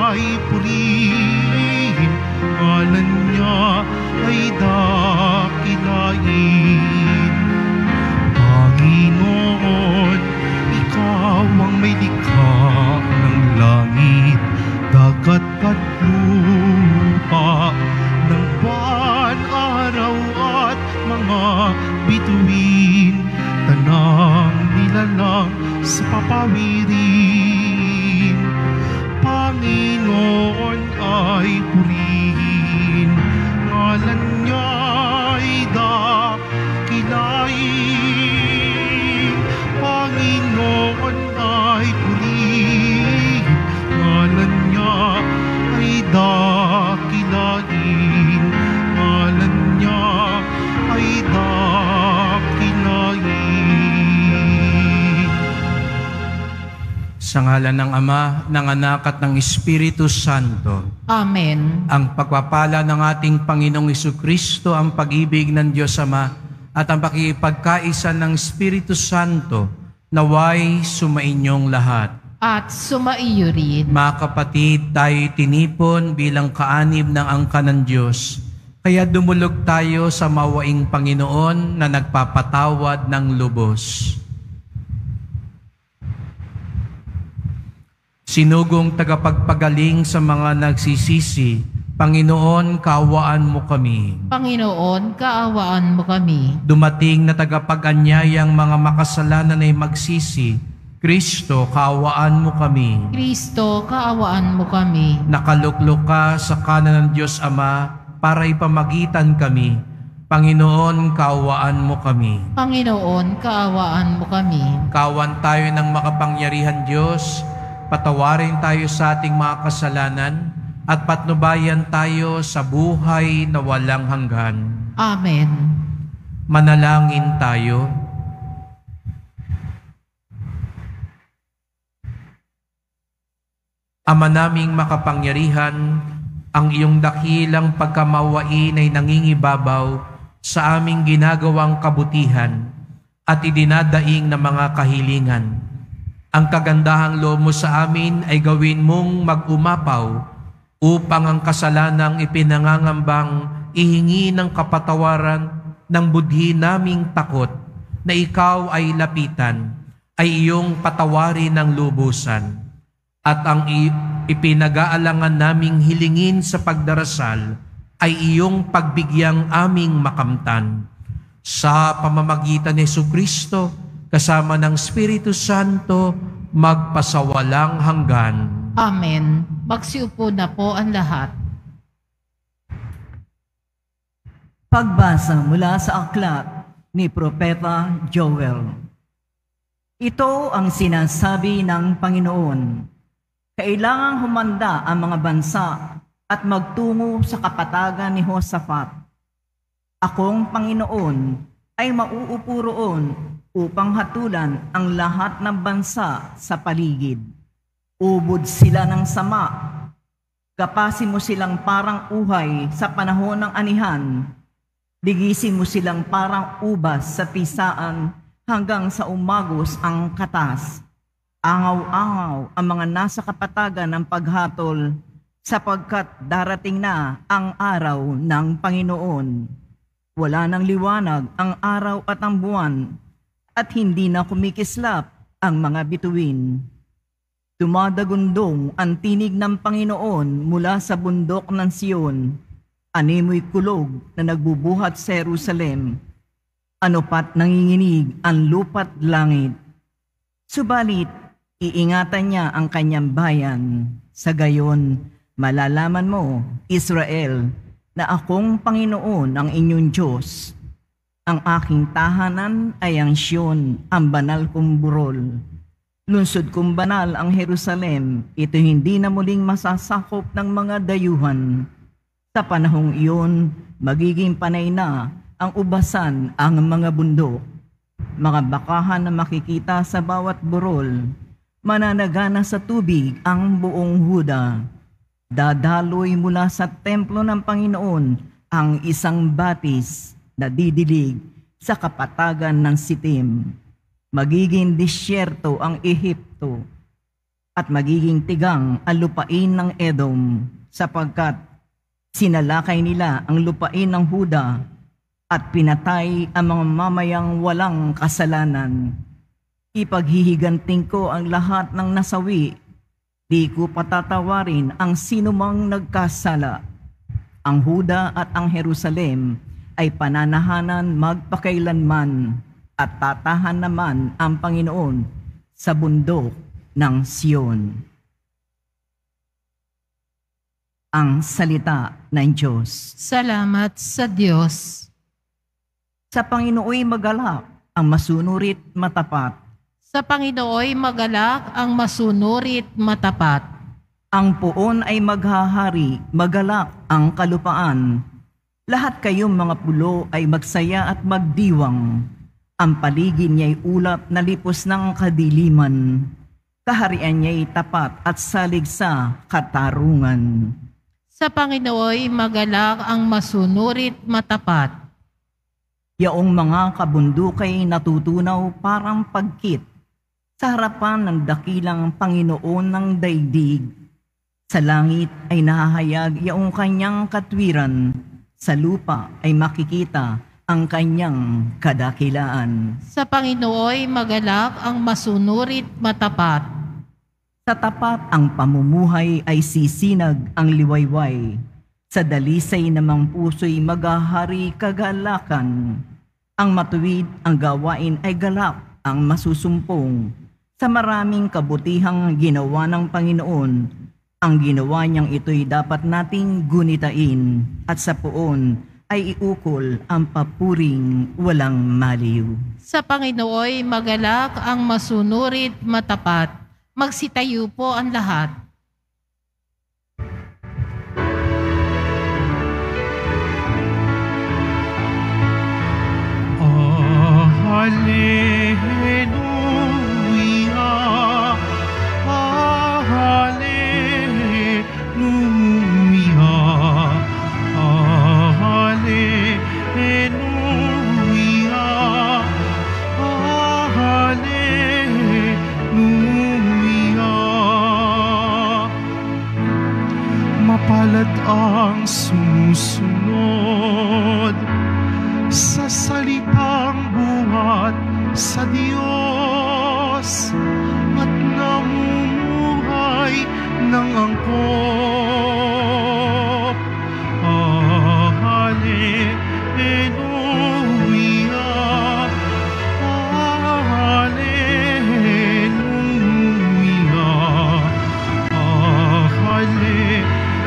ay purihin, ngalan niya ay dakilain. Panginoon, ikaw ang may likha ng langit, dagat at lupa, ng buwan, araw at mga bituin, tanang nilalang sa papawirin. Panginoon ay purihin, ngalan niya ay dakilain. Panginoon ay purihin, ngalan niya ay dakilain. Ngalan niya ay dakilain. Sa ngalan ng Ama, ng Anak at ng Espiritu Santo. Amen. Ang pagpapala ng ating Panginoong Jesucristo, ang pag-ibig ng Diyos Ama, at ang pakipagkaisa ng Espiritu Santo, naway sumainyong lahat. At sumaiyo rin. Mga kapatid, tayo tinipon bilang kaanib ng angka ng Diyos. Kaya dumulog tayo sa mawaing Panginoon na nagpapatawad ng lubos. Sinugong tagapagpagaling sa mga nagsisisi, Panginoon, kaawaan mo kami. Panginoon, kaawaan mo kami. Dumating na tagapag-anyayang mga makasalanan ay magsisi, Kristo, kaawaan mo kami. Kristo, kaawaan mo kami. Nakaluklok ka sa kanan ng Diyos Ama para ipamagitan kami. Panginoon, kaawaan mo kami. Panginoon, kaawaan mo kami. Kawan tayo ng makapangyarihan Diyos, patawarin tayo sa ating mga kasalanan, at patnubayan tayo sa buhay na walang hanggan. Amen. Manalangin tayo. Ama naming makapangyarihan, ang iyong dakilang pagkamawain ay nangingibabaw sa aming ginagawang kabutihan at idinadaing na mga kahilingan. Ang kagandahang loob mo sa amin ay gawin mong mag-umapaw upang ang kasalanang ipinangangambang ihingi ng kapatawaran ng budhi naming takot na ikaw ay lapitan, ay iyong patawarin ng lubusan. At ang ipinag-aalangan naming hilingin sa pagdarasal ay iyong pagbigyang aming makamtan. Sa pamamagitan ni Jesucristo, kasama ng Espiritu Santo, magpasawalang hanggan. Amen. Magsiupo na po ang lahat. Pagbasa mula sa aklat ni Propeta Joel. Ito ang sinasabi ng Panginoon. Kailangang humanda ang mga bansa at magtungo sa kapatagan ni Josaphat. Akong Panginoon ay mauupo roon upang hatulan ang lahat ng bansa sa paligid. Ubod sila ng sama. Gapasin mo silang parang uhay sa panahon ng anihan. Ligisin mo silang parang ubas sa pisaan hanggang sa umagos ang katas. Angaw-angaw ang mga nasa kapatagan ng paghatol sapagkat darating na ang araw ng Panginoon. Wala nang liwanag ang araw at ang buwan at hindi na kumikislap ang mga bituin. Dumadagundong ang tinig ng Panginoon mula sa bundok ng Sion. Animoy kulog na nagbubuhat sa Jerusalem. Ano pat nanginginig ang lupa't langit. Subalit, iingatan niya ang kanyang bayan. Sa gayon, malalaman mo, Israel, na akong Panginoon ang inyong Diyos. Ang aking tahanan ay ang Sion, ang banal kong burol. Lungsod kong banal ang Jerusalem, ito hindi na muling masasakop ng mga dayuhan. Sa panahong iyon, magiging panay na ang ubasan ang mga bundok. Mga bakahan na makikita sa bawat burol, mananagana sa tubig ang buong Huda. Dadaloy mula sa templo ng Panginoon ang isang batis na didilig sa kapatagan ng Sitim. Magiging disyerto ang Ehipto. at magiging tigang ang lupain ng Edom, sapagkat sinalakay nila ang lupain ng Huda at pinatay ang mga mamayang walang kasalanan. Ipaghihiganting ko ang lahat ng nasawi, di ko patatawarin ang sinumang nagkasala. Ang Huda at ang Jerusalem ay pananahanan magpakailanman, at tatahan naman ang Panginoon sa bundok ng Sion. Ang salita ng Diyos. Salamat sa Diyos. Sa Panginooy magalak ang masunurit matapat. Sa Panginooy magalak ang masunurit matapat. Ang puon ay maghahari, magalak ang kalupaan. Lahat kayong mga pulo ay magsaya at magdiwang. Ang paligid niya'y ulap na lipos ng kadiliman. Kaharian niya'y tapat at salig sa katarungan. Sa Panginooy magalak ang masunurit matapat. Yaong mga kabundukay natutunaw parang pagkit sa harapan ng dakilang Panginoon ng daigdig. Sa langit ay nahahayag yaong kanyang katwiran, sa lupa ay makikita ang kanyang kadakilaan. Sa Panginooy magalak ang masunurit matapat. Sa tapat ang pamumuhay ay sisinag ang liwayway. Sa dalisay namang puso'y maghahari kagalakan. Ang matuwid ang gawain ay galak ang masusumpong. Sa maraming kabutihang ginawa ng Panginoon, ang ginawa niyang ito'y dapat nating gunitain, at sa puon ay iukol ang papuring walang maliw. Sa Panginooy magalak ang masunurit matapat. Magsitayo po ang lahat. Hallelujah, hallelujah, hallelujah, hallelujah. Mapalad ang sumusunod sa salitang buhat sa Diyos at namumuhay ng angkop. Hallelujah, hallelujah, hallelujah,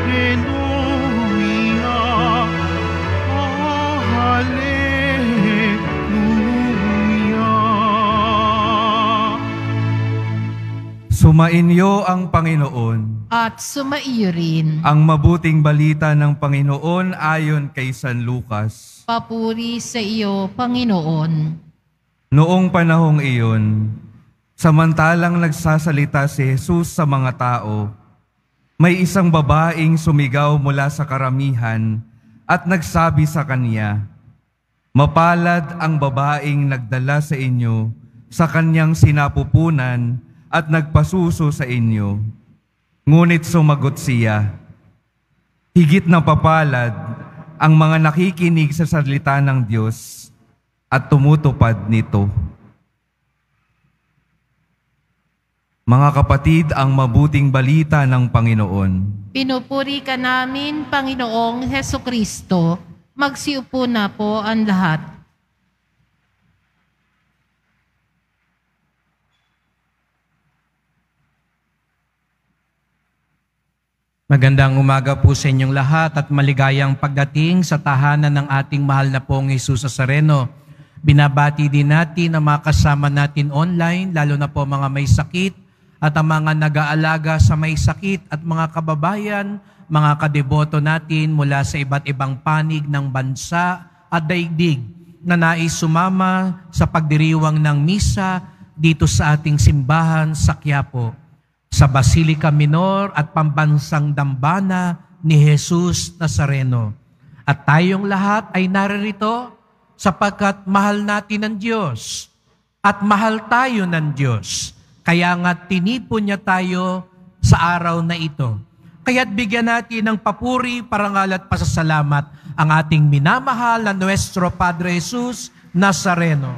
Sumainyo ang Panginoon. At sumaiyo rin. Ang mabuting balita ng Panginoon ayon kay San Lucas. Papuri sa iyo, Panginoon. Noong panahong iyon, samantalang nagsasalita si Jesus sa mga tao, may isang babaeng sumigaw mula sa karamihan at nagsabi sa kanya, "Mapalad ang babaeng nagdala sa inyo sa kanyang sinapupunan at nagpasuso sa inyo." Ngunit sumagot siya, "Higit na papalad ang mga nakikinig sa salita ng Diyos at tumutupad nito." Mga kapatid, ang mabuting balita ng Panginoon. Pinupuri ka namin, Panginoong Hesukristo. Magsiupo na po ang lahat. Magandang umaga po sa inyong lahat at maligayang pagdating sa tahanan ng ating mahal na pong Jesus Nazareno. Binabati din natin ang mga kasama natin online, lalo na po mga may sakit at ang mga nag-aalaga sa may sakit at mga kababayan, mga kadeboto natin mula sa iba't ibang panig ng bansa at daigdig na nais sumama sa pagdiriwang ng misa dito sa ating simbahan sa Quiapo, sa Basilica Minor at Pambansang Dambana ni Jesus Nazareno. At tayong lahat ay naririto sapagkat mahal natin ang Diyos at mahal tayo ng Diyos. Kaya nga tinipon niya tayo sa araw na ito. Kaya't bigyan natin ng papuri, parangal at pasasalamat ang ating minamahal na Nuestro Padre Jesus Nazareno.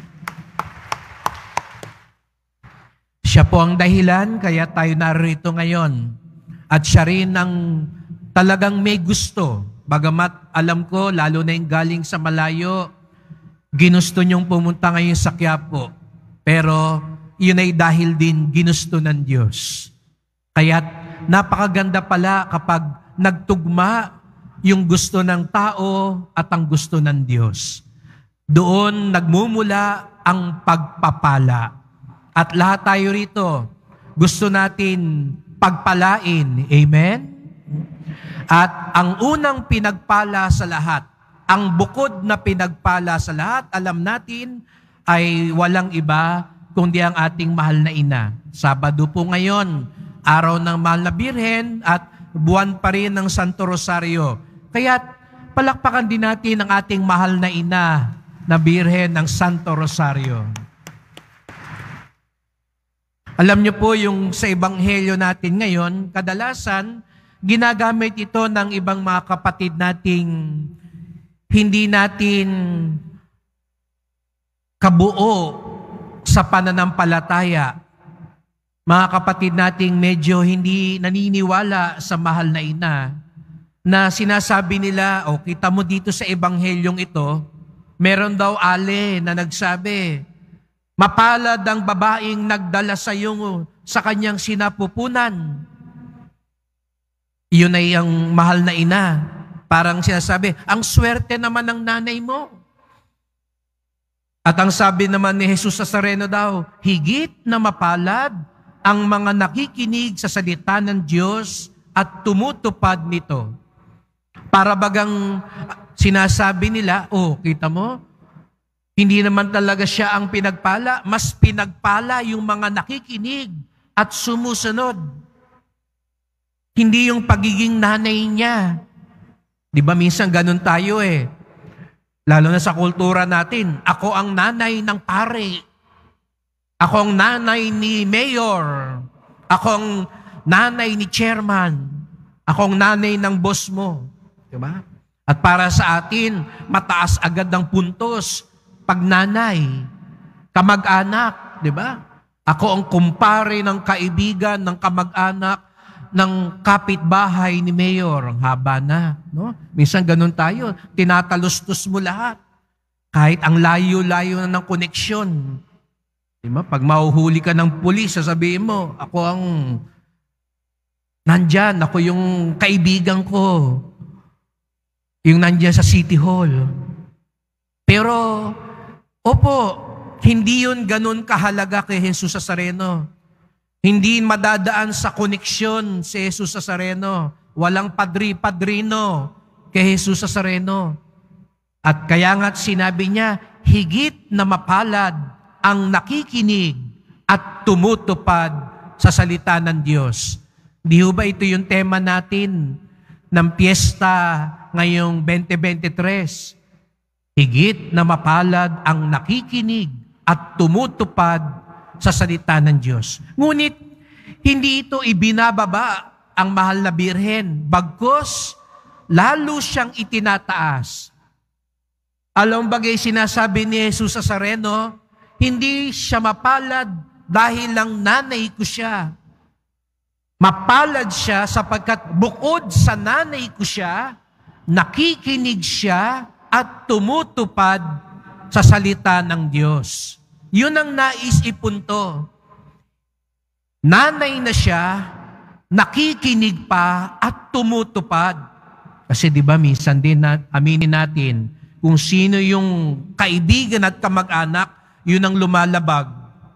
Siya po ang dahilan kaya tayo narito ngayon. At siya rin ang talagang may gusto. Bagamat alam ko, lalo na yung galing sa malayo, ginusto niyong pumunta ngayon sa Quiapo. Pero yun ay dahil din ginusto ng Diyos. Kaya't napakaganda pala kapag nagtugma yung gusto ng tao at ang gusto ng Diyos. Doon nagmumula ang pagpapala. At lahat tayo rito, gusto natin pagpalain. Amen? At ang unang pinagpala sa lahat, ang bukod na pinagpala sa lahat, alam natin, ay walang iba kundi ang ating mahal na ina. Sabado po ngayon, araw ng mahal na Birhen at buwan pa rin ng Santo Rosario. Kaya palakpakan din natin ang ating mahal na ina na Birhen ng Santo Rosario. Alam niyo po yung sa ebanghelyo natin ngayon, kadalasan ginagamit ito ng ibang mga kapatid nating hindi natin kabuo sa pananampalataya. Mga kapatid nating medyo hindi naniniwala sa mahal na ina, na sinasabi nila, kita mo dito sa ebanghelyong ito, meron daw ale na nagsabi, mapalad ang babaeng nagdala sa iyo sa kanyang sinapupunan. Iyon ay ang mahal na ina. Parang sinasabi, ang swerte naman ng nanay mo. At ang sabi naman ni Jesus Nazareno daw, higit na mapalad ang mga nakikinig sa salita ng Diyos at tumutupad nito. Para bagang sinasabi nila, kita mo, hindi naman talaga siya ang pinagpala, mas pinagpala yung mga nakikinig at sumusunod. Hindi yung pagiging nanay niya. Di ba minsan ganun tayo Lalo na sa kultura natin, ako ang nanay ng pare. Ako ang nanay ni mayor. Ako ang nanay ni chairman. Ako ang nanay ng boss mo. Di ba? At para sa atin, mataas agad ang puntos pag nanay, kamag-anak, di ba? Ako ang kumpare ng kaibigan, ng kamag-anak, ng kapitbahay ni Mayor. Ang haba na. No? Minsan ganun tayo. Tinatalustos mo lahat. Kahit ang layo-layo na ng koneksyon. Diba? Pag mahuhuli ka ng pulis, sasabihin mo, ako ang nandyan. Ako yung kaibigan ko. Yung nandyan sa City Hall. Pero, hindi yun ganun kahalaga kay Jesus Nazareno. Hindi madadaan sa koneksyon si Jesus Nazareno. Walang padri-padrino kay Jesus Nazareno. At kaya nga't sinabi niya, higit na mapalad ang nakikinig at tumutupad sa salita ng Diyos. Di ba ito yung tema natin ng piyesta ngayong 2023? Higit na mapalad ang nakikinig at tumutupad sa salita ng Diyos. Ngunit, hindi ito ibinababa ang mahal na Birhen. Bagkus, lalo siyang itinataas. Alam bagay sinasabi ni Jesus Nazareno, hindi siya mapalad dahil lang nanay ko siya. Mapalad siya sapagkat bukod sa nanay ko siya, nakikinig siya at tumutupad sa salita ng Diyos. Yun ang nais ipunto. Nanay na siya, nakikinig pa at tumutupad. Kasi di ba minsan din aminin natin, kung sino yung kaibigan at kamag-anak, yun ang lumalabag.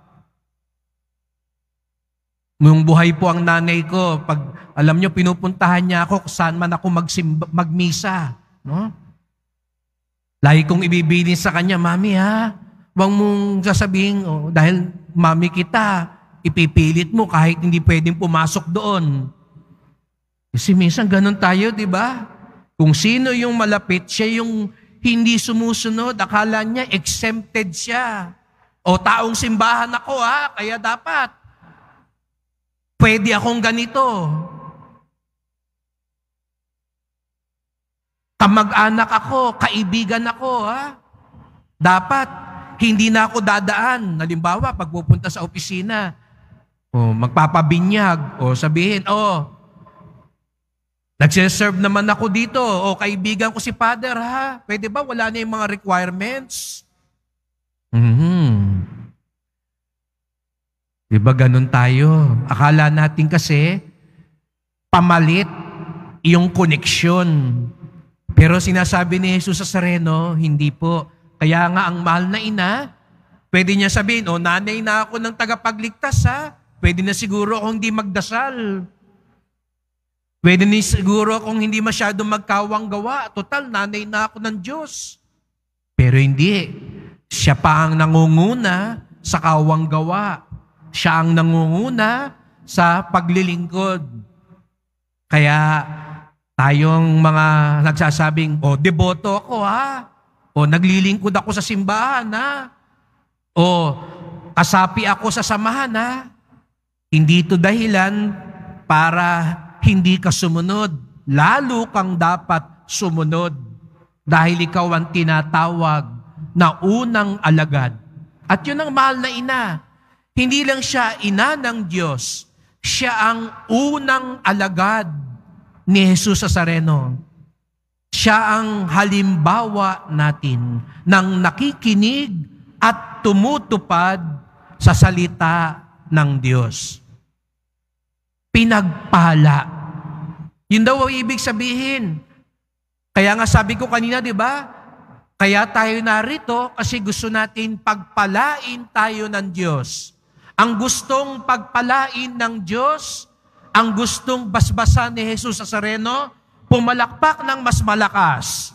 Nung buhay po ang nanay ko, pag alam nyo, pinupuntahan niya ako kung saan man ako magmisa. No? Lagi kong ibibilin sa kanya, Mami huwag mong sasabihin, dahil mami kita, ipipilit mo kahit hindi pwedeng pumasok doon. Kasi minsan ganun tayo, di ba? Kung sino yung malapit, siya yung hindi sumusunod, akala niya exempted siya. O taong simbahan ako kaya dapat. Pwede akong ganito. Kamag-anak ako, kaibigan ako, ha? Dapat, hindi na ako dadaan. Halimbawa, pag pupunta sa opisina, magpapabinyag, sabihin, nagsiserve naman ako dito, kaibigan ko si Father, ha? Pwede ba? Wala na yung mga requirements? Diba ganun tayo? Akala natin kasi, pamalit yung koneksyon. Pero sinasabi ni Jesus sa Nazareno, hindi po. Kaya nga ang mahal na ina, pwede niya sabihin, nanay na ako ng tagapagligtas, ha? Pwede na siguro akong hindi magdasal. Pwede na siguro akong hindi masyadong magkawang gawa. Total, nanay na ako ng Diyos. Pero hindi. Siya pa ang nangunguna sa kawang gawa. Siya ang nangunguna sa paglilingkod. Kaya tayong mga nagsasabing, deboto ako, ha? Naglilingkod ako sa simbahan, ha? Kasapi ako sa samahan, ha? Hindi ito dahilan para hindi ka sumunod. Lalo kang dapat sumunod dahil ikaw ang tinatawag na unang alagad. At yun ang mahal na ina. Hindi lang siya ina ng Diyos, siya ang unang alagad ni Jesus Nazareno. Siya ang halimbawa natin ng nakikinig at tumutupad sa salita ng Diyos. Pinagpala. Yun daw ang ibig sabihin. Kaya nga sabi ko kanina, di ba? Kaya tayo narito kasi gusto natin pagpalain tayo ng Diyos. Ang gustong pagpalain ng Diyos, ang gustong basbasan ni Jesus Nazareno, pumalakpak ng mas malakas.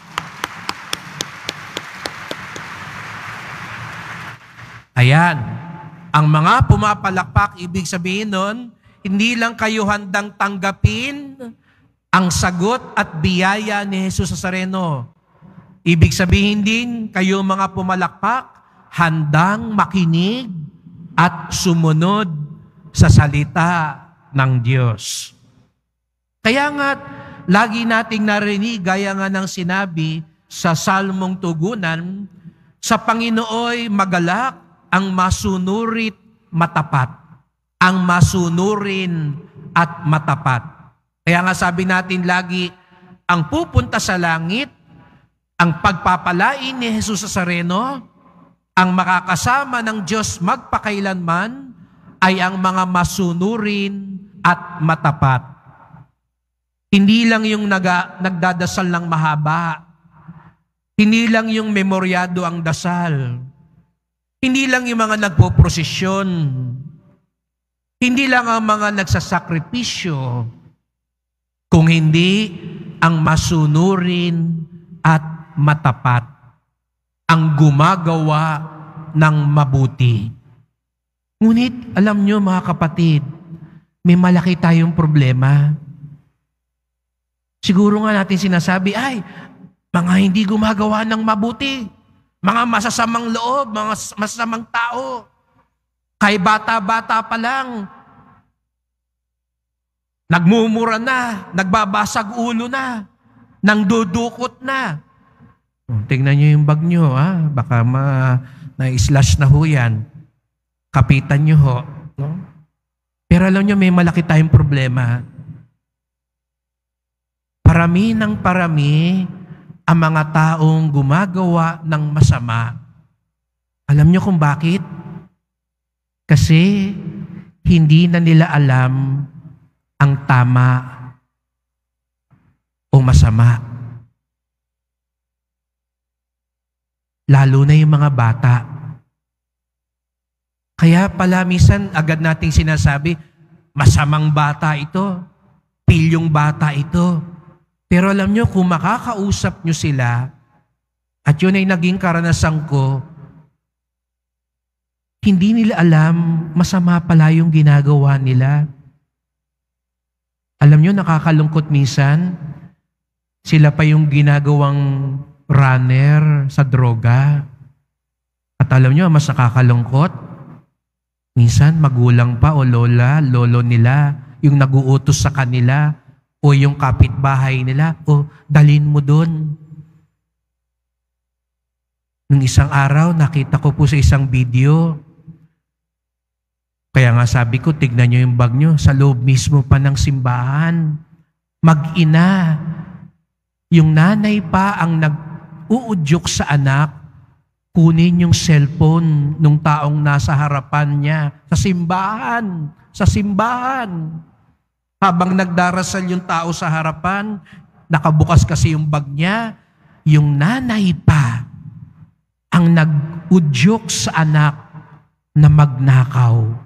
Ayan. Ang mga pumapalakpak, ibig sabihin nun, hindi lang kayo handang tanggapin ang sagot at biyaya ni Jesus Nazareno. Ibig sabihin din, kayo mga pumalakpak, handang makinig at sumunod sa salita ng Diyos. Kaya nga, lagi nating narinig, gaya nga ng sinabi sa Salmong Tugunan, sa Panginooy magalak ang masunurit matapat. Ang masunurin at matapat. Kaya nga sabi natin lagi, ang pupunta sa langit, ang pagpapalain ni Jesus Nazareno, ang makakasama ng Diyos magpakailanman, ay ang mga masunurin at matapat. Hindi lang yung nagdadasal ng mahaba. Hindi lang yung memoryado ang dasal. Hindi lang yung mga nagpoprosesyon. Hindi lang ang mga nagsasakripisyo. Kung hindi, ang masunurin at matapat. Ang gumagawa ng mabuti. Ngunit, alam nyo mga kapatid, may malaki tayong problema. Siguro nga natin sinasabi, mga hindi gumagawa ng mabuti, mga masasamang loob, mga masasamang tao, kay bata-bata pa lang, nagmumura na, nagbabasag ulo na, nangdudukot na. Tingnan nyo yung bag nyo, baka na-slash na ho yan. Kapitan nyo ho. No? Pero alam nyo, may malaki tayong problema. Parami ng parami ang mga taong gumagawa ng masama. Alam nyo kung bakit? Kasi hindi na nila alam ang tama o masama. Lalo na yung mga bata. Kaya pala minsan agad nating sinasabi, masamang bata ito, pilyong bata ito. Pero alam nyo, kung makakausap nyo sila, at yun ay naging karanasan ko, hindi nila alam masama pala yung ginagawa nila. Alam nyo, nakakalungkot minsan, sila pa yung ginagawang runner sa droga. At alam nyo, mas nakakalungkot, Minsan, magulang pa o lola, lolo nila, yung naguutos sa kanila, o yung kapitbahay nila, o dalhin mo doon. Nung isang araw, nakita ko po sa isang video, kaya nga sabi ko, tignan nyo yung bag nyo, sa loob mismo pa ng simbahan. Mag-ina, yung nanay pa ang nag-uudyok sa anak, kunin yung cellphone nung taong nasa harapan niya sa simbahan. Habang nagdarasal yung tao sa harapan, nakabukas kasi yung bag niya, yung nanay pa ang nag-udyok sa anak na magnakaw.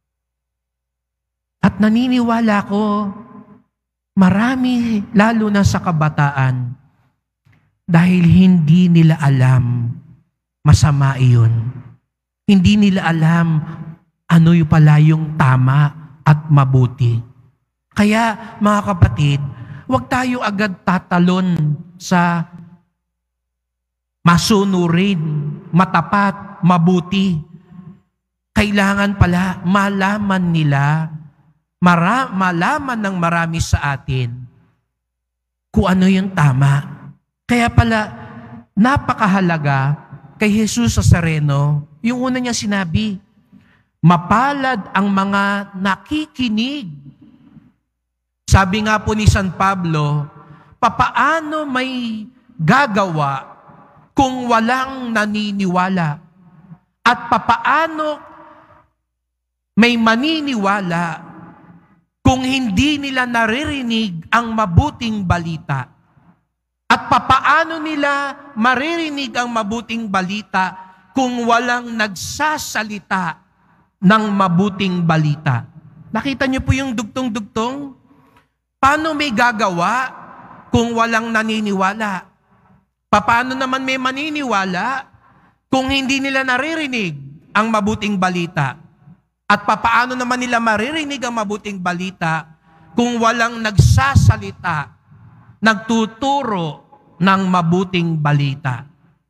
At naniniwala ko, marami, lalo na sa kabataan, dahil hindi nila alam, masama iyon. Hindi nila alam ano yung pala yung tama at mabuti. Kaya mga kapatid, huwag tayo agad tatalon sa masunurin, matapat, mabuti. Kailangan pala malaman nila, malaman ng marami sa atin kung ano yung tama. Kaya pala, napakahalaga kay Jesus Nazareno, yung una niya sinabi, mapalad ang mga nakikinig. Sabi nga po ni San Pablo, papaano may gagawa kung walang naniniwala? At papaano may maniniwala kung hindi nila naririnig ang mabuting balita? At papaano nila maririnig ang mabuting balita kung walang nagsasalita ng mabuting balita? Nakita niyo po yung dugtong-dugtong? Paano may gagawa kung walang naniniwala? Paano naman may maniniwala kung hindi nila naririnig ang mabuting balita? At paano naman nila maririnig ang mabuting balita kung walang nagsasalita, nagtuturo ng mabuting balita?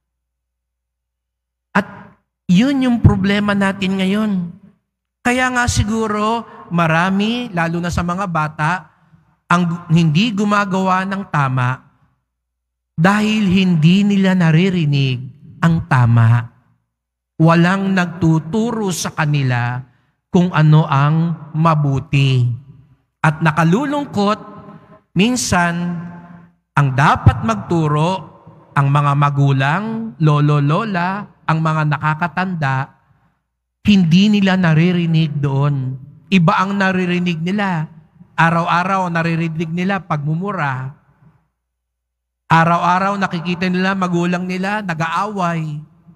At yun yung problema natin ngayon. Kaya nga siguro marami, lalo na sa mga bata, ang hindi gumagawa ng tama dahil hindi nila naririnig ang tama. Walang nagtuturo sa kanila kung ano ang mabuti. At nakalulungkot, minsan, ang dapat magturo, ang mga magulang, lolo-lola, ang mga nakakatanda, hindi nila naririnig doon. Iba ang naririnig nila. Araw-araw naririnig nila pagmumura. Araw-araw nakikita nila magulang nila nag-aaway.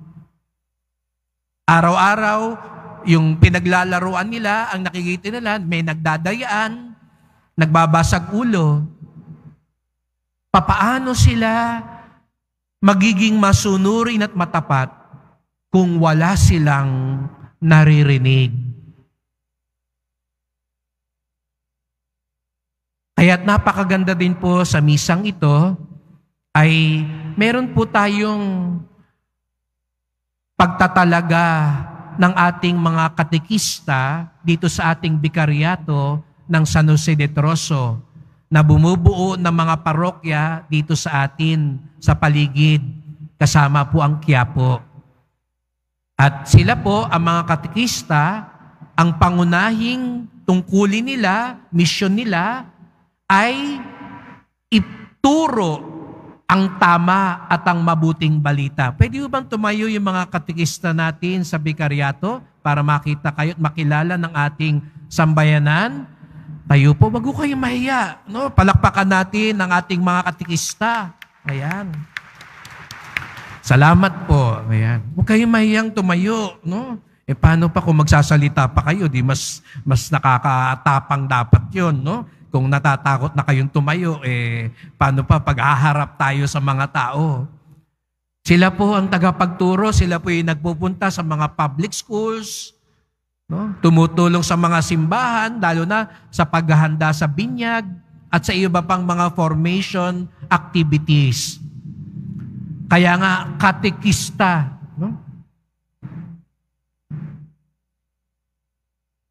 Araw-araw yung pinaglalaruan nila, ang nakikita nila, may nagdadayaan, nagbabasag ulo. Papaano sila magiging masunurin at matapat kung wala silang naririnig? Kaya't napakaganda din po sa misang ito ay meron po tayong pagtatalaga ng ating mga katekista dito sa ating bikaryato ng San Jose de Troso na bumubuo ng mga parokya dito sa atin sa paligid, kasama po ang Quiapo. At sila po, ang mga katekista, ang pangunahing tungkulin nila, misyon nila, ay ituro ang tama at ang mabuting balita. Pwede ba bang tumayo yung mga katekista natin sa bikaryato para makita kayo at makilala ng ating sambayanan? Tayo po, wag ko kayong mahiya. No? Palakpakan natin ang ating mga katekista. Ayan. Salamat po. Ayan. Huwag kayong mahiyang tumayo. No? Paano pa kung magsasalita pa kayo? Di mas nakakatapang dapat yun. No? Kung natatakot na kayong tumayo, paano pa pag-aharap tayo sa mga tao? Sila po ang tagapagturo, sila po yung nagpupunta sa mga public schools, no? Tumutulong sa mga simbahan, lalo na sa paghahanda sa binyag at sa iba pang mga formation activities. Kaya nga, katekista, no?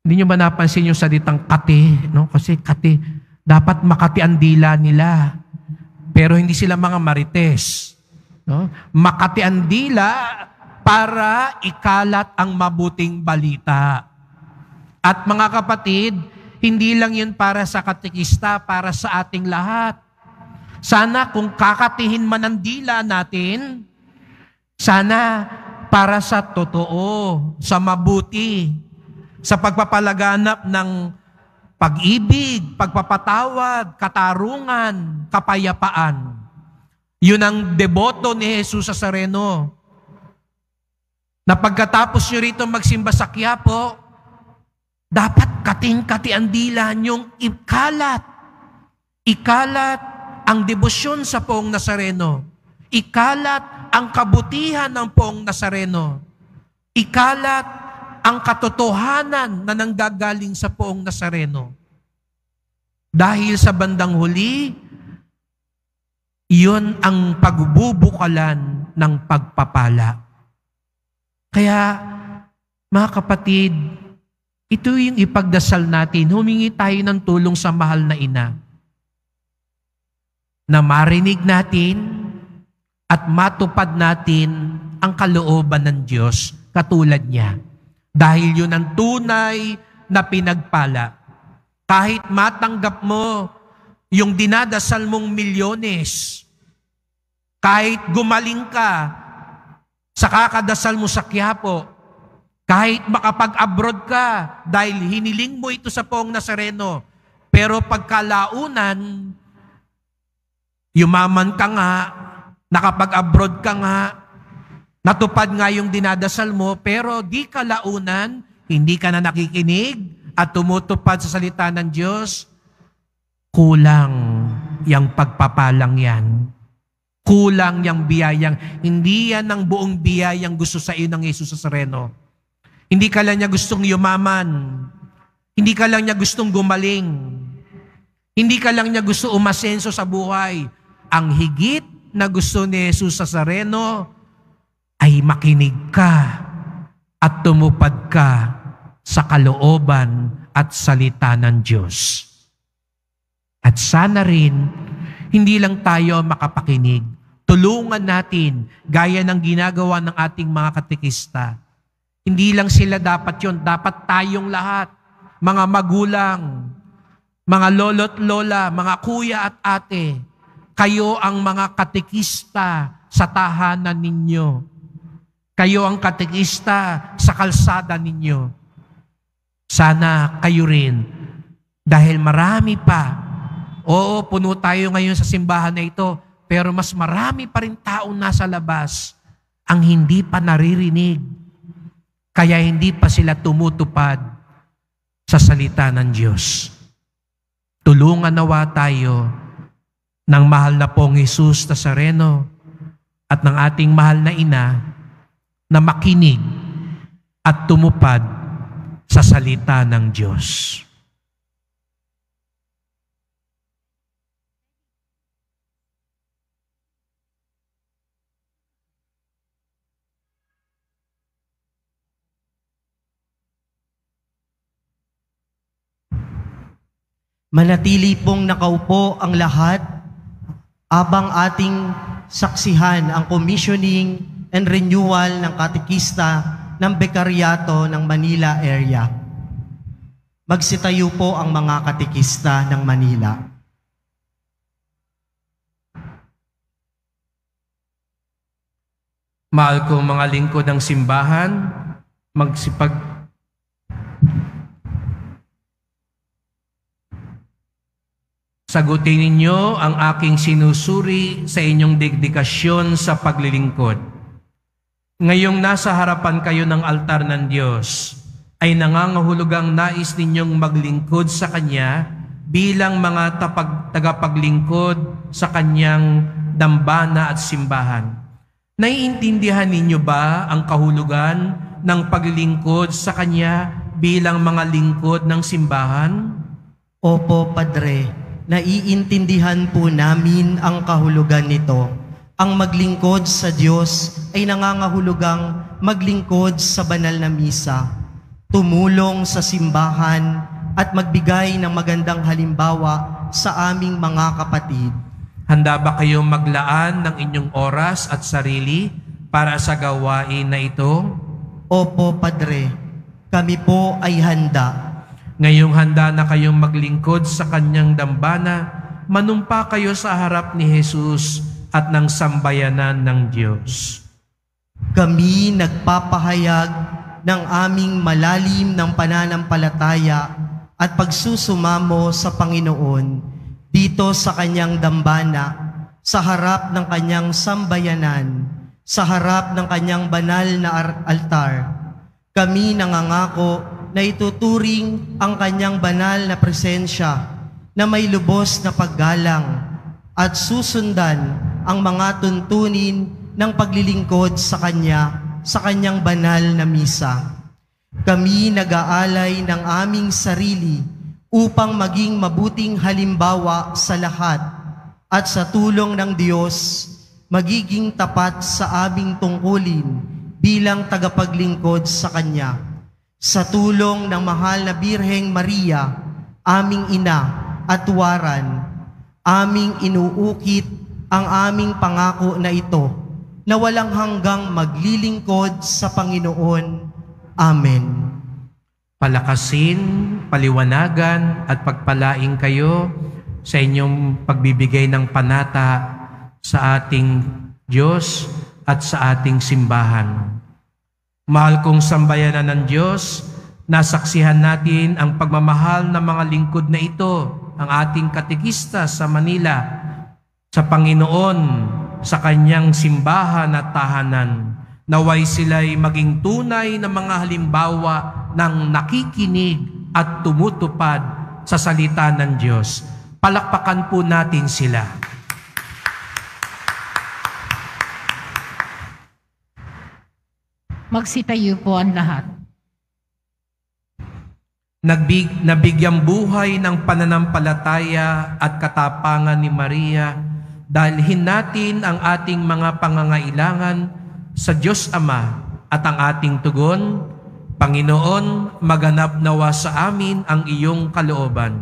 Hindi nyo ba napansin yung salitang kati? No? Kasi kati, dapat makati ang dila nila. Pero hindi sila mga marites. No? Makati ang dila para ikalat ang mabuting balita. At mga kapatid, hindi lang yun para sa katekista, para sa ating lahat. Sana kung kakatihin man ang dila natin, sana para sa totoo, sa mabuti, sa pagpapalaganap ng pag-ibig, pagpapatawad, katarungan, kapayapaan. Yun ang deboto ni Jesus Nazareno. Na pagkatapos nyo rito magsimba sa Quiapo, dapat kating-kati ang dila nyong ikalat. Ikalat ang debosyon sa Poong Nazareno. Ikalat ang kabutihan ng Poong Nazareno. Ikalat ang katotohanan na nanggagaling sa Poong Nazareno. Dahil sa bandang huli, iyon ang pagbubukalan ng pagpapala. Kaya, mga kapatid, ito yung ipagdasal natin. Humingi tayo ng tulong sa mahal na ina. Na marinig natin at matupad natin ang kalooban ng Diyos katulad niya. Dahil yun ang tunay na pinagpala. Kahit matanggap mo yung dinadasal mong milyones, kahit gumaling ka sa kakadasal mo sa Quiapo, kahit makapag-abroad ka dahil hiniling mo ito sa Poong Nazareno, pero pagkalaunan, yumaman ka nga, nakapag-abroad ka nga, natupad nga yung dinadasal mo, pero di kalaunan, hindi ka na nakikinig at tumutupad sa salita ng Diyos, kulang yung pagpapalang yan. Kulang yung biyayang. Hindi yan ang buong biyayang gusto sa iyo ng Jesus Nazareno. Hindi ka lang niya gustong yumaman. Hindi ka lang niya gustong gumaling. Hindi ka lang niya gusto umasenso sa buhay. Ang higit na gusto ni Jesus Nazareno ay makinig ka at tumupad ka sa kalooban at salita ng Diyos. At sana rin, hindi lang tayo makapakinig. Tulungan natin, gaya ng ginagawa ng ating mga katekista. Hindi lang sila dapat yon, dapat tayong lahat, mga magulang, mga lolo't lola, mga kuya at ate, kayo ang mga katekista sa tahanan ninyo. Kayo ang katekista sa kalsada ninyo. Sana kayo rin, dahil marami pa. Oo, puno tayo ngayon sa simbahan na ito, pero mas marami pa rin taong nasa labas ang hindi pa naririnig. Kaya hindi pa sila tumutupad sa salita ng Diyos. Tulungan nawa tayo ng mahal na Poong Jesus Nazareno at ng ating mahal na ina na makinig at tumupad sa salita ng Diyos. Manatili pong nakaupo ang lahat abang ating saksihan ang commissioning and renewal ng katekista ng Bekaryato ng Manila area. Magsitayo po ang mga katekista ng Manila. Mahal kong mga lingkod ng simbahan, sagutin ninyo ang aking sinusuri sa inyong dedikasyon sa paglilingkod. Ngayong nasa harapan kayo ng altar ng Diyos, ay nangangahulugang nais ninyong maglingkod sa Kanya bilang mga tagapaglingkod sa Kanyang dambana at simbahan. Naiintindihan ninyo ba ang kahulugan ng paglilingkod sa Kanya bilang mga lingkod ng simbahan? Opo, Padre. Naiintindihan po namin ang kahulugan nito. Ang maglingkod sa Diyos ay nangangahulugang maglingkod sa banal na misa. tumulong sa simbahan at magbigay ng magandang halimbawa sa aming mga kapatid. Handa ba kayong maglaan ng inyong oras at sarili para sa gawain na ito? Opo, Padre, kami po ay handa. Ngayong handa na kayong maglingkod sa kanyang dambana, manumpa kayo sa harap ni Jesus at ng sambayanan ng Diyos. Kami nagpapahayag ng aming malalim ng pananampalataya at pagsusumamo sa Panginoon dito sa kanyang dambana, sa harap ng kanyang sambayanan, sa harap ng kanyang banal na altar. Kami nangangako na ituturing ang kanyang banal na presensya na may lubos na paggalang at susundan ang mga tuntunin ng paglilingkod sa kanya sa kanyang banal na misa. Kami nag-aalay ng aming sarili upang maging mabuting halimbawa sa lahat at sa tulong ng Diyos magiging tapat sa aming tungkulin bilang tagapaglingkod sa Kanya. Sa tulong ng mahal na Birheng Maria, aming ina at tuwaran, aming inuukit ang aming pangako na ito na walang hanggang maglilingkod sa Panginoon. Amen. Palakasin, paliwanagan at pagpalaing kayo sa inyong pagbibigay ng panata sa ating Diyos at sa ating simbahan. Mahal kong sambayanan ng Diyos, nasaksihan natin ang pagmamahal ng mga lingkod na ito, ang ating katekista sa Manila, sa Panginoon, sa kanyang simbahan at tahanan. Naway sila'y maging tunay na mga halimbawa ng nakikinig at tumutupad sa salita ng Diyos. Palakpakan po natin sila. Magsitayo po ang lahat. Nabigyang buhay ng pananampalataya at katapangan ni Maria, dalhin natin ang ating mga pangangailangan sa Diyos Ama at ang ating tugon, Panginoon, maganap nawa sa amin ang iyong kalooban.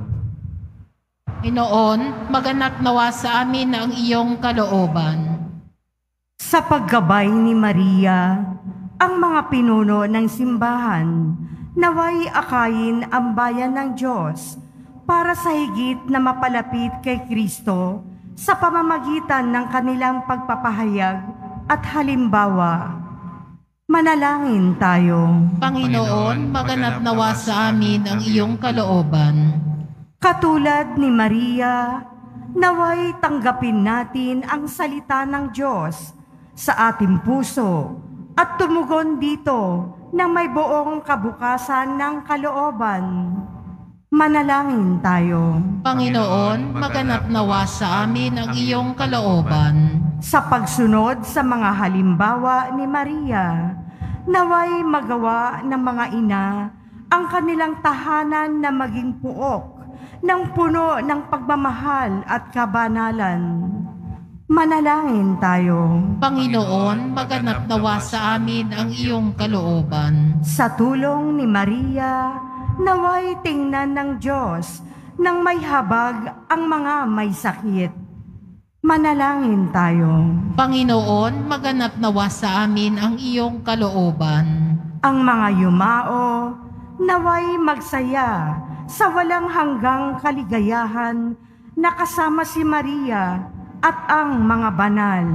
Panginoon, maganap nawa sa amin ang iyong kalooban. Sa paggabay ni Maria, ang mga pinuno ng simbahan, naway akayin ang bayan ng Diyos para sa higit na mapalapit kay Kristo sa pamamagitan ng kanilang pagpapahayag at halimbawa. Manalangin tayo. Panginoon, maganap nawa sa amin ang iyong kalooban. Katulad ni Maria, naway tanggapin natin ang salita ng Diyos sa ating puso at tumugon dito ng may buong kabukasan ng kalooban. Manalangin tayo. Panginoon, maganap nawa sa amin ang iyong kalooban. Sa pagsunod sa mga halimbawa ni Maria, naway magawa ng mga ina ang kanilang tahanan na maging puok ng puno ng pagmamahal at kabanalan. Manalangin tayo. Panginoon, maganap nawa sa amin ang iyong kalooban. Sa tulong ni Maria, naway tingnan ng Diyos nang may habag ang mga may sakit. Manalangin tayo. Panginoon, maganap nawa sa amin ang iyong kalooban. Ang mga yumao, naway magsaya sa walang hanggang kaligayahan na kasama si Maria at ang mga banal.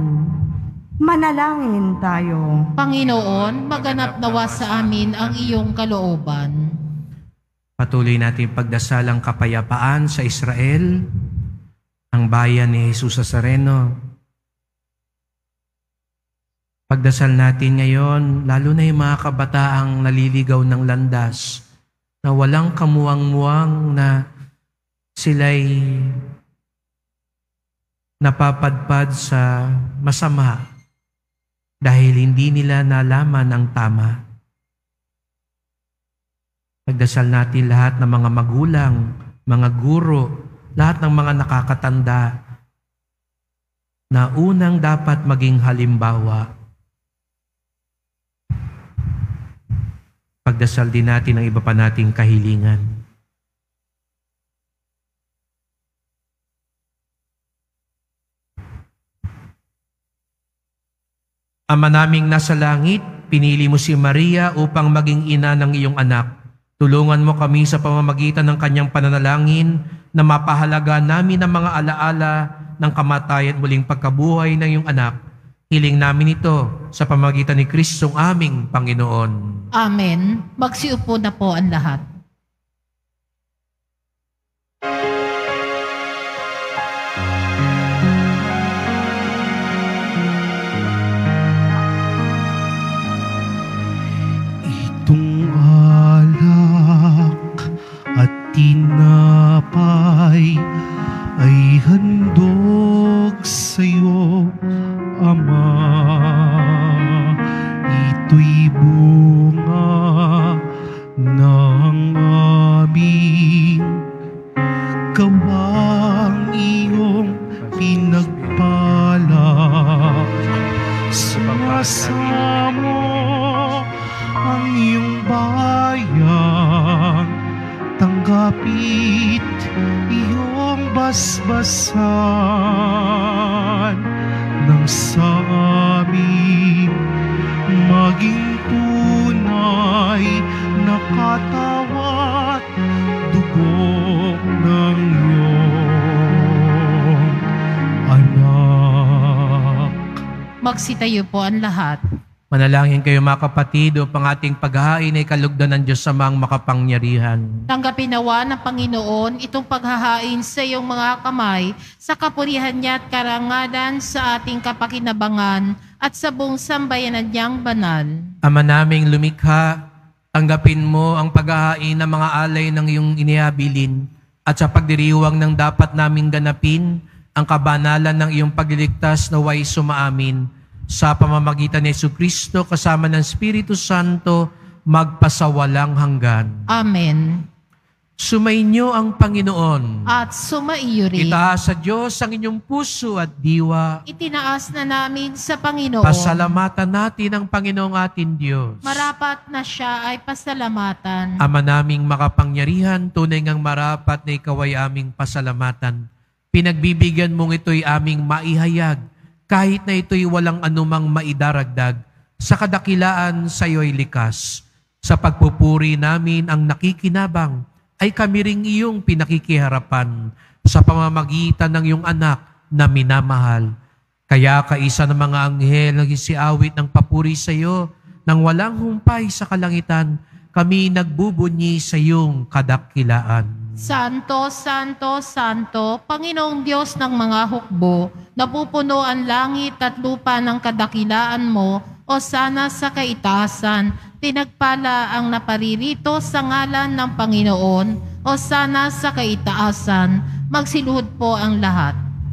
Manalangin tayo. Panginoon, maganap nawa sa amin ang iyong kalooban. Patuloy natin pagdasal ang kapayapaan sa Israel, ang bayan ni Jesus Nazareno. Pagdasal natin ngayon, lalo na yung mga kabataang naliligaw ng landas, na walang kamuwang-muwang na sila'y napapadpad sa masama dahil hindi nila nalaman ang tama. Pagdasal natin lahat ng mga magulang, mga guro, lahat ng mga nakakatanda na unang dapat maging halimbawa. Pagdasal din natin ang iba pa nating kahilingan. Ama naming nasa langit, pinili mo si Maria upang maging ina ng iyong anak. Tulungan mo kami sa pamamagitan ng kanyang pananalangin na mapahalaga namin ang mga alaala ng kamatayan at muling pagkabuhay ng iyong anak. Hiling namin ito sa pamamagitan ni Kristong aming Panginoon. Amen. Magsiupo na po ang lahat. Itong alak at tinapay ay handog sa'yo, Ama. Ito'y bunga ng aming gawang iyong pinagpala. Sumasamo ang iyong bayan, tanggapit iyong basbasan nang sa amin maging tunay na katawat dugo ng iyong anak. Magsitayo po ang lahat. Manalangin kayo mga kapatid upang ating paghahain ay kalugdan ng Diyos Amang makapangyarihan. Tanggapin nawa ng Panginoon itong paghahain sa iyong mga kamay sa kapurihan niya at karangalan sa ating kapakinabangan at sa buong sambayanan niyang banal. Ama naming lumikha, tanggapin mo ang paghahain ng mga alay ng iyong iniabilin at sa pagdiriwang ng dapat naming ganapin ang kabanalan ng iyong pagliligtas na way sumaamin. Sa pamamagitan ni Jesucristo kasama ng Espiritu Santo, magpasawalang hanggan. Amen. Sumainyo ang Panginoon. At sumaiyo rin. Itaas sa Diyos ang inyong puso at diwa. Itinaas na namin sa Panginoon. Pasalamatan natin ang Panginoong ating Diyos. Marapat na siya ay pasalamatan. Ama naming makapangyarihan, tunay ngang marapat na ikaw ay aming pasalamatan. Pinagbibigyan mong ito'y aming maihayag, kahit na ito'y walang anumang maidaragdag, sa kadakilaan sa iyo'y likas. Sa pagpupuri namin ang nakikinabang, ay kami ring iyong pinakikiharapan sa pamamagitan ng iyong anak na minamahal. Kaya kaisa ng mga anghel nagsisiawit ng papuri sa iyo, nang walang humpay sa kalangitan, kami nagbubunyi sa iyong kadakilaan. Santo, Santo, Santo, Panginoong Diyos ng mga hukbo, napupuno ang langit at lupa ng kadakilaan mo, o sana sa kaitaasan, pinagpala ang naparirito sa ngalan ng Panginoon, o sana sa kaitaasan, magsiluhod po ang lahat.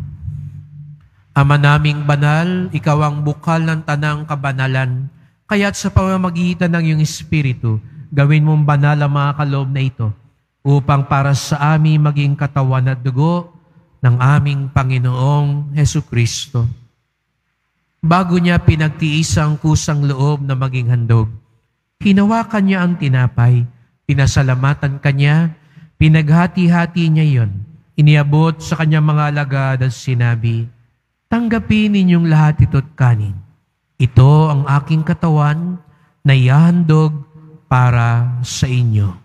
Ama naming banal, ikaw ang bukal ng tanang kabanalan, kaya't sa pamamagitan ng iyong Espiritu, gawin mong banal ang mga kaloob na ito, upang para sa amin maging katawan at dugo ng aming Panginoong Jesucristo. Bago niya pinagtiis ang kusang loob na maging handog, hinawakan niya ang tinapay, pinasalamatan kanya, pinaghati-hati niya iyon, iniabot sa kanyang mga alagad at sinabi, "Tanggapin ninyong lahat ito't kanin. Ito ang aking katawan na ihahandog para sa inyo."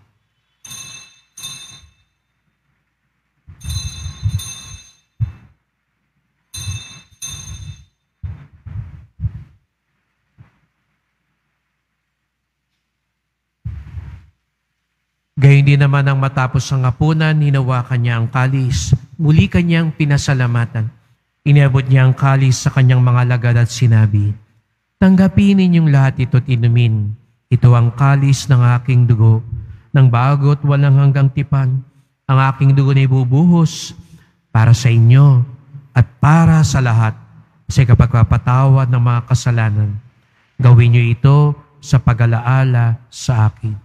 Gayon din naman ang matapos ang hapunan, hinawakan niya ang kalis. Muli kanyang pinasalamatan. Iniabot niya ang kalis sa kanyang mga alagad at sinabi, "Tanggapin ninyong lahat ito't inumin. Ito ang kalis ng aking dugo, ng bago't walang hanggang tipan. Ang aking dugo na ibubuhos para sa inyo at para sa lahat sa kapagpapatawad ng mga kasalanan. Gawin niyo ito sa pag-alaala sa akin."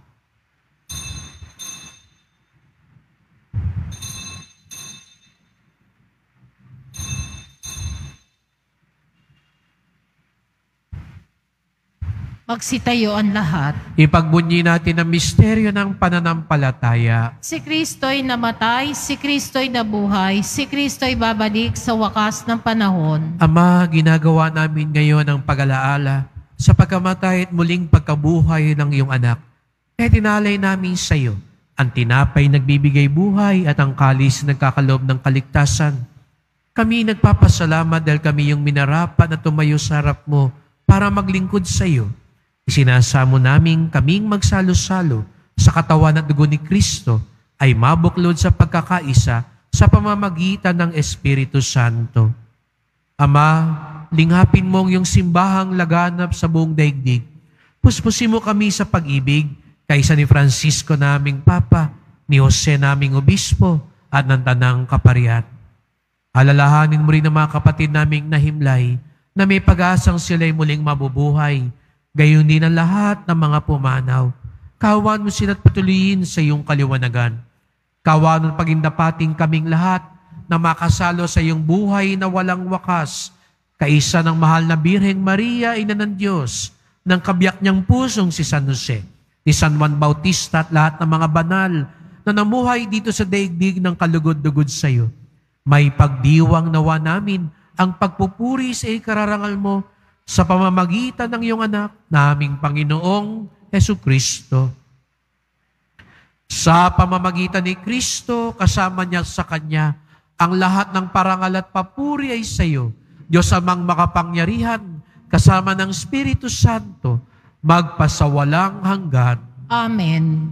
Magsitayo ang lahat. Ipagbunyi natin ang misteryo ng pananampalataya. Si Kristo'y namatay, si Kristo'y nabuhay, si Kristo'y babalik sa wakas ng panahon. Ama, ginagawa namin ngayon ang pag-alaala sa pagkamatay at muling pagkabuhay ng iyong anak. Kaya tinalay namin sa iyo ang tinapay nagbibigay buhay at ang kalis nagkakaloob ng kaligtasan. Kami nagpapasalamat dahil kami yung minarapat na tumayo sa harap mo para maglingkod sa iyo. Isinasamo namin kaming magsalo-salo sa katawan at dugo ni Kristo ay mabuklod sa pagkakaisa sa pamamagitan ng Espiritu Santo. Ama, linghapin mo ang iyong simbahang laganap sa buong daigdig. Puspusin mo kami sa pag-ibig kaysa ni Francisco naming Papa, ni Jose naming Obispo at ng Tanang Kaparian. Alalahanin mo rin ang mga kapatid naming nahimlay na may pag-asang sila'y muling mabubuhay. Gayon din ang lahat ng mga pumanaw. Kawan mo sila at patuloyin sa iyong kaliwanagan. Kawan mo pagindapating kaming lahat na makasalo sa iyong buhay na walang wakas. Kaisa ng mahal na Birheng Maria, Ina ng Diyos, ng kabiyak niyang pusong si San Jose, ni San Juan Bautista at lahat ng mga banal na namuhay dito sa daigdig ng kalugod-dugod sa iyo. May pagdiwang nawa namin ang pagpupuri sa ikararangal mo sa pamamagitan ng iyong anak, naming Panginoong Hesukristo. Sa pamamagitan ni Kristo, kasama niya sa Kanya, ang lahat ng parangal at papuri ay sa iyo, Diyos amang makapangyarihan, kasama ng Espiritu Santo, magpasawalang hanggan. Amen.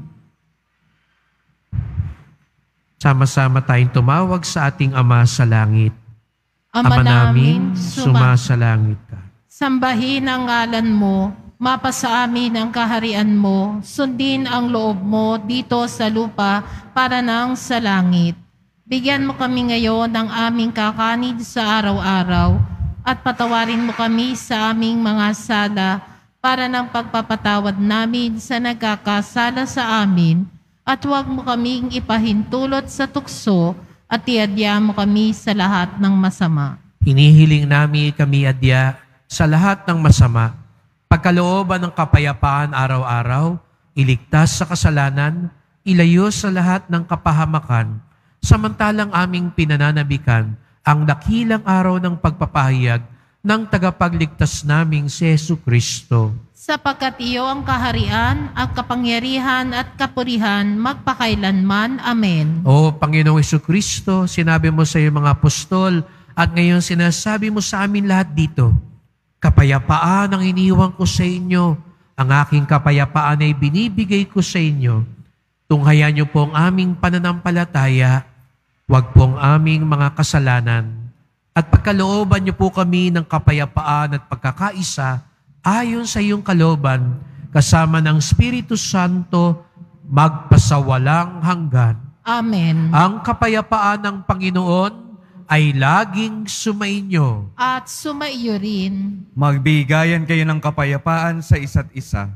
Sama-sama tayong tumawag sa ating Ama sa langit. Ama namin, sumasalangit ka. Sambahin ang ngalan mo, mapasa amin ang kaharian mo, sundin ang loob mo dito sa lupa para nang sa langit. Bigyan mo kami ngayon ng aming kakanin sa araw-araw at patawarin mo kami sa aming mga sala para ng pagpapatawad namin sa nagkakasala sa amin at huwag mo kaming ipahintulot sa tukso at iadya mo kami sa lahat ng masama. Hinihiling namin kami adya sa lahat ng masama, pagkalooban ng kapayapaan araw-araw, iligtas sa kasalanan, ilayo sa lahat ng kapahamakan, samantalang aming pinananabikan ang dakilang araw ng pagpapahayag ng tagapagligtas naming si Jesucristo. Sapagkat iyo ang kaharian, ang kapangyarihan at kapurihan magpakailanman. Amen. O Panginoong Jesucristo, sinabi mo sa iyong mga apostol at ngayon sinasabi mo sa amin lahat dito, kapayapaan ang iniwan ko sa inyo, ang aking kapayapaan ay binibigay ko sa inyo. Tunghayan niyo po ang aming pananampalataya, huwag po ang aming mga kasalanan, at pagkalooban niyo po kami ng kapayapaan at pagkakaisa ayon sa iyong kalooban, kasama ng Espiritu Santo, magpasawalang hanggan. Amen. Ang kapayapaan ng Panginoon ay laging sumainyo. At sumaiyo rin. Magbigayan kayo ng kapayapaan sa isa't isa.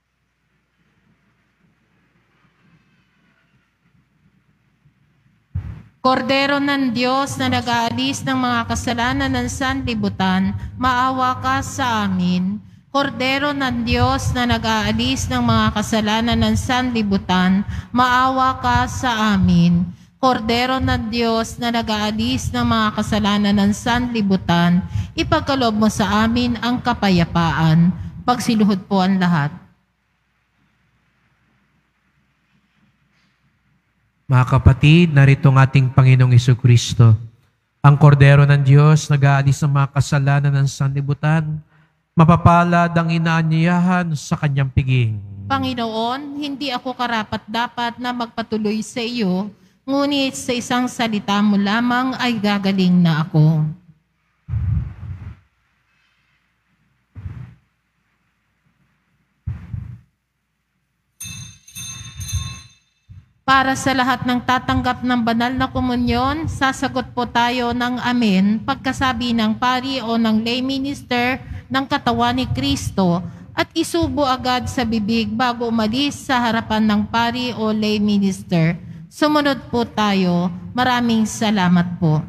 Kordero ng Diyos na nag-aalis ng mga kasalanan ng sanlibutan, maawa ka sa amin. Kordero ng Diyos na nag-aalis ng mga kasalanan ng sanlibutan, maawa ka sa amin. Kordero ng Diyos na nag-aalis ng mga kasalanan ng sanlibutan, ipagkaloob mo sa amin ang kapayapaan. Pagsiluhod po ang lahat. Mga kapatid, narito ang ating Panginoong Jesucristo. Ang kordero ng Diyos, nag-aalis ng mga kasalanan ng sanlibutan, mapapalad ang inaanyayahan sa kanyang piging. Panginoon, hindi ako karapat-dapat na magpatuloy sa iyo, ngunit sa isang salita mo lamang ay gagaling na ako. Para sa lahat ng tatanggap ng banal na komunyon, sasagot po tayo ng amen pagkasabi ng pari o ng lay minister ng katawan ni Kristo at isubo agad sa bibig bago umalis sa harapan ng pari o lay minister. Sumunod po tayo. Maraming salamat po.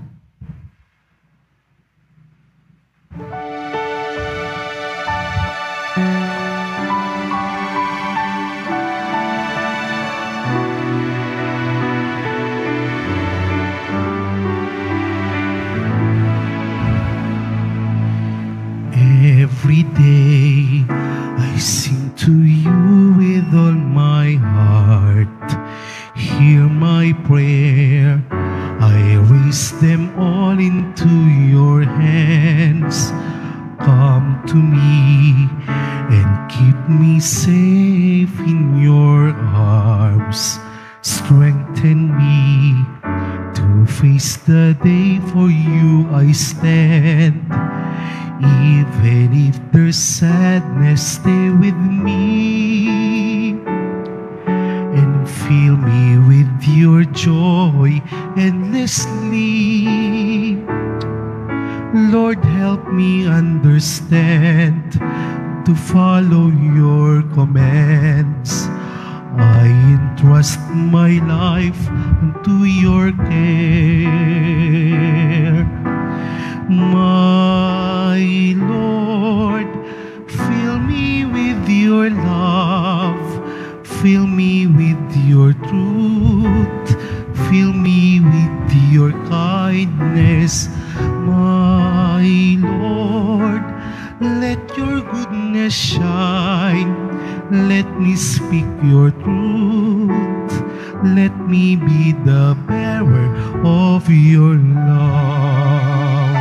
place them all into your hands. Come to me and keep me safe in your arms. Strengthen me to face the day, for you I stand. Even if there's sadness, stay with me and fill me with your joy endlessly. Lord, help me understand to follow your commands. I entrust my life unto your care. My Lord, fill me with your love, fill me with your truth, fill me with your kindness. My Lord, let your goodness shine. Let me speak your truth. Let me be the bearer of your love.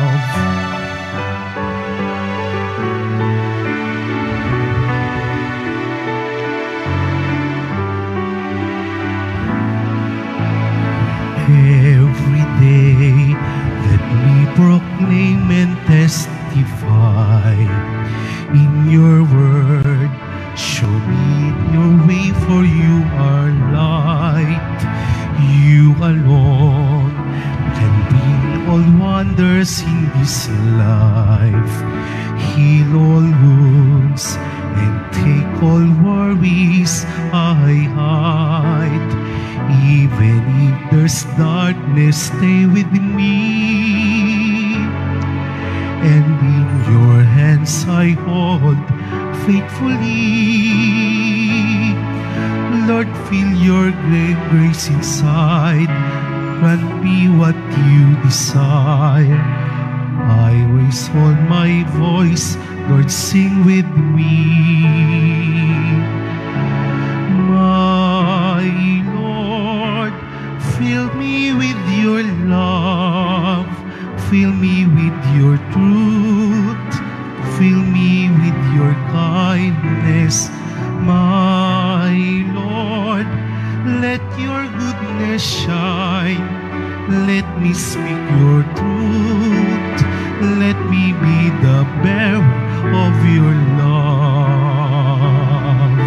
Every day, let me proclaim and testify in your word. Show me your way, for you are light. You alone can bring all wonders in this life. Heal all wounds and take all worries I hide. Even if there's darkness, stay with me. And in your hands I hold faithfully. Lord, feel your great grace inside. Grant me what you desire. I raise all my voice, Lord, sing with me. My Lord, fill me with your love, fill me with your truth, fill me with your kindness. My Lord, let your goodness shine. Let me speak your truth. Let me be the bearer of your love.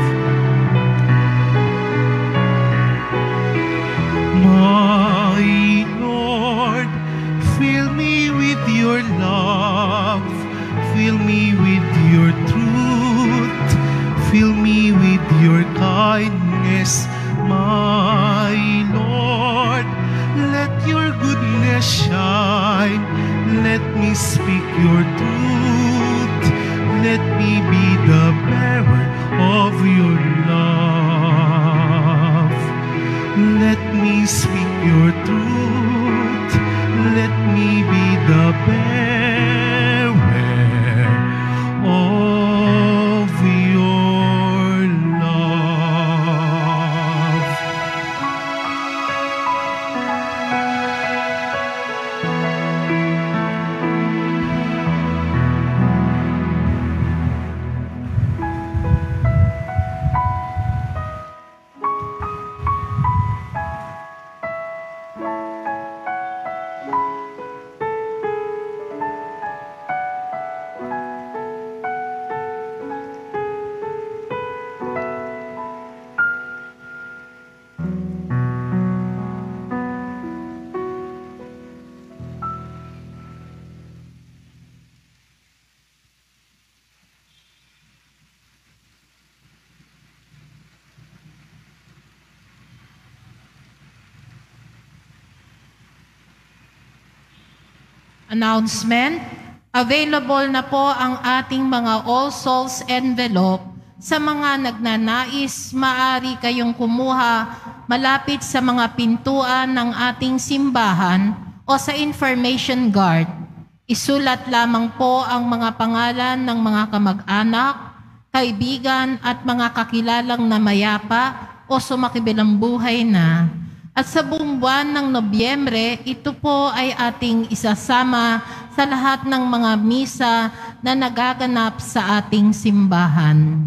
My Lord, fill me with your love. Fill me with your truth. Fill me with your kindness. My Lord, let your goodness shine. Let me speak your truth. Let me be the bearer of your love. Let me speak your truth. Let me be the bearer of your love. Announcement, available na po ang ating mga All Souls envelope. Sa mga nagnanais, maaari kayong kumuha malapit sa mga pintuan ng ating simbahan o sa information guard. Isulat lamang po ang mga pangalan ng mga kamag-anak, kaibigan at mga kakilalang namayapa o sumakibilang buhay na. At sa buong buwan ng Nobyembre, ito po ay ating isasama sa lahat ng mga misa na nagaganap sa ating simbahan.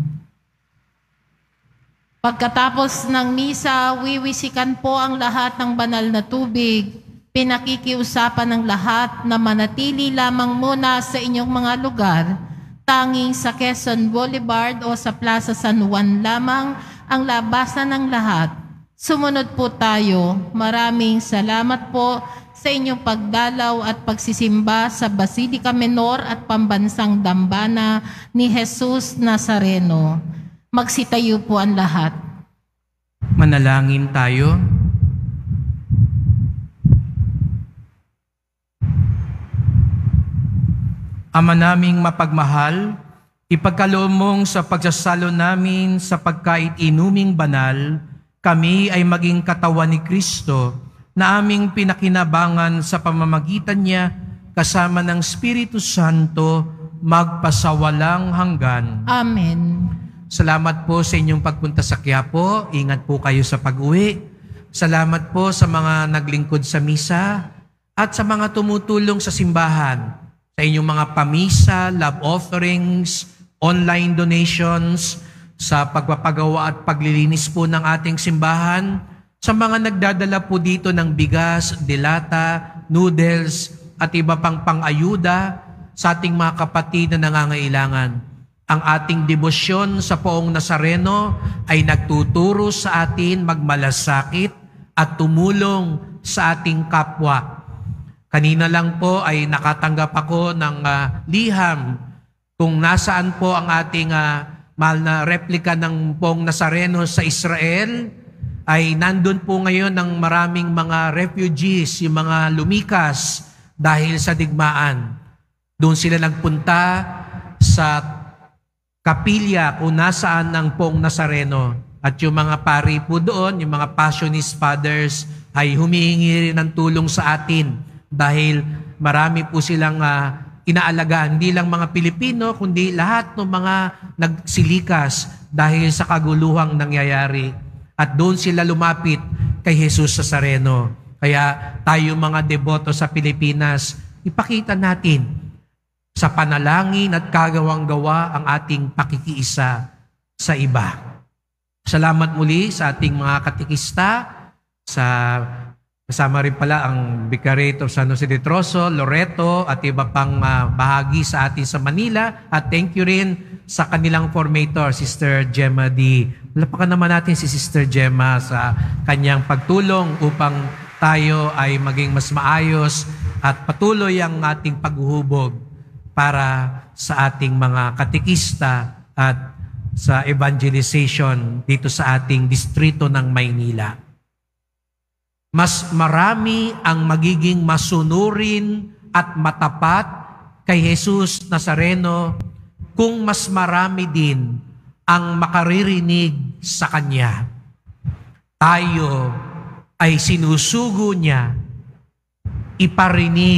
Pagkatapos ng misa, wiwisikan po ang lahat ng banal na tubig. Pinakikiusapan ng lahat na manatili lamang muna sa inyong mga lugar. Tanging sa Quezon Boulevard o sa Plaza San Juan lamang ang labasan ng lahat. Sumunod po tayo. Maraming salamat po sa inyong pagdalaw at pagsisimba sa Basilica Menor at Pambansang Dambana ni Jesus Nazareno. Magsitayo po ang lahat. Manalangin tayo. Ama naming mapagmahal, ipagkaloob mong sa pagsasalo namin sa pagkait-inuming banal, kami ay maging katawan ni Kristo na aming pinakinabangan sa pamamagitan niya kasama ng Espiritu Santo magpasawalang hanggan. Amen. Salamat po sa inyong pagpunta sa Quiapo. Ingat po kayo sa pag-uwi. Salamat po sa mga naglingkod sa misa at sa mga tumutulong sa simbahan, sa inyong mga pamisa, love offerings, online donations, sa pagpapagawa at paglilinis po ng ating simbahan, sa mga nagdadala po dito ng bigas, delata, noodles, at iba pang pang-ayuda sa ating mga kapatid na nangangailangan. Ang ating debosyon sa Poong Nazareno ay nagtuturo sa atin magmalasakit at tumulong sa ating kapwa. Kanina lang po ay nakatanggap ako ng liham kung nasaan po ang ating mahal na replika ng Poong Nazareno sa Israel, ay nandun po ngayon ng maraming mga refugees, yung mga lumikas dahil sa digmaan. Doon sila nagpunta sa kapilya kung nasaan ng Poong Nazareno. At yung mga pari po doon, yung mga Passionist Fathers, ay humihingi rin ng tulong sa atin dahil marami po silang inaalagaan, hindi lang mga Pilipino, kundi lahat ng mga nagsilikas dahil sa kaguluhang nangyayari. At doon sila lumapit kay Jesus Nazareno. Kaya tayo mga deboto sa Pilipinas, ipakita natin sa panalangin at kagawang-gawa ang ating pakikiisa sa iba. Salamat muli sa ating mga katikista, kasama rin pala ang Vicariate of San Jose de Trozo, Loreto, at iba pang bahagi sa atin sa Manila. At thank you rin sa kanilang formator, Sister Gemma D. Lapakan naman natin si Sister Gemma sa kanyang pagtulong upang tayo ay maging mas maayos at patuloy ang ating paghuhubog para sa ating mga katikista at sa evangelization dito sa ating distrito ng Maynila. Mas marami ang magiging masunurin at matapat kay Jesus Nazareno kung mas marami din ang makaririnig sa Kanya. Tayo ay sinusugo niya, iparinig,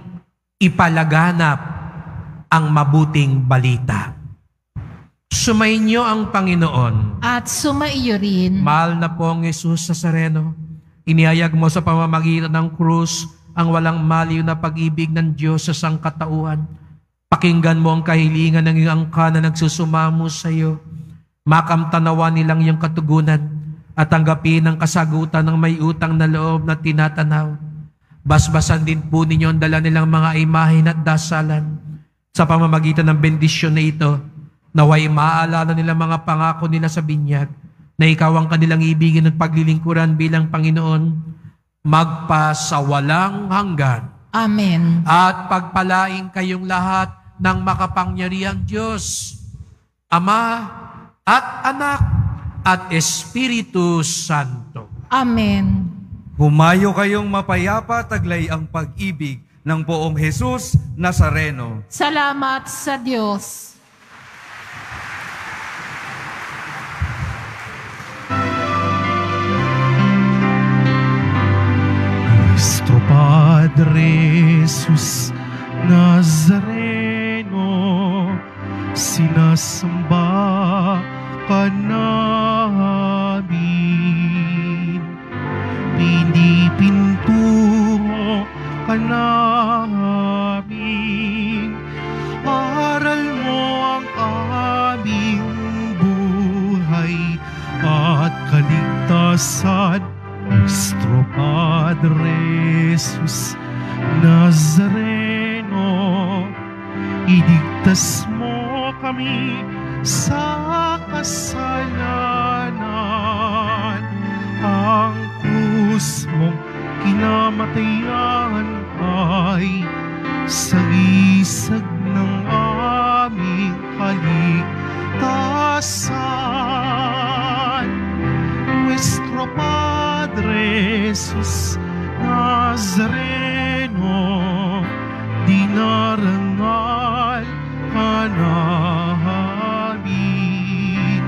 ipalaganap ang mabuting balita. Sumainyo ang Panginoon. At sumaiyo rin. Mahal na pong Jesus Nazareno, inihayag mo sa pamamagitan ng krus ang walang maliw na pag-ibig ng Diyos sa sangkatauhan. Pakinggan mo ang kahilingan ng iyong angka na nagsusumamo sa iyo. Makamtanawa nilang iyong katugunan at tanggapin ang kasagutan ng may utang na loob na tinatanaw. Basbasan din po ninyo ang dala nilang mga imahin at dasalan. Sa pamamagitan ng bendisyon na ito, naway maaalala nila mga pangako nila sa binyag, na ikaw ang kanilang ibigin at paglilingkuran bilang Panginoon, magpasawalang hanggan. Amen. At pagpalain kayong lahat ng makapangyarihang Diyos, Ama at Anak at Espiritu Santo. Amen. Humayo kayong mapayapa, taglay ang pag-ibig ng Poong Jesus Nazareno. Salamat sa Diyos. Nuestro Padre Jesus Nazareno, sinasamba ka namin. pintungo ka namin. Aral mo ang aming buhay at kaligtasan, Nuestro Padre Jesus Nazareno. Iligtas mo kami sa kasalanan. Ang krus mong kinamatayan ay sagisag ng aming kaligtasan. Nuestro Padre Jesus Nazareno, dinarangal ka namin.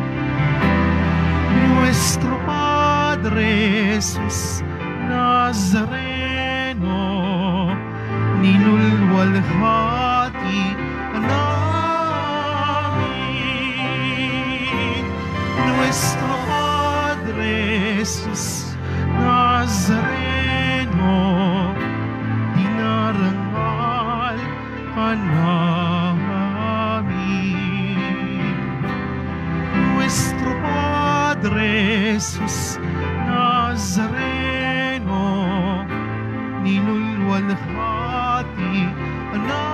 Nuestro Padre Jesus Nazareno, ninulwalhati ka namin. Nuestro Padre Jesus Nazareno, dinarangal ka namin. Nuestro Padre Jesus Nazareno, ninulwalhati ka namin.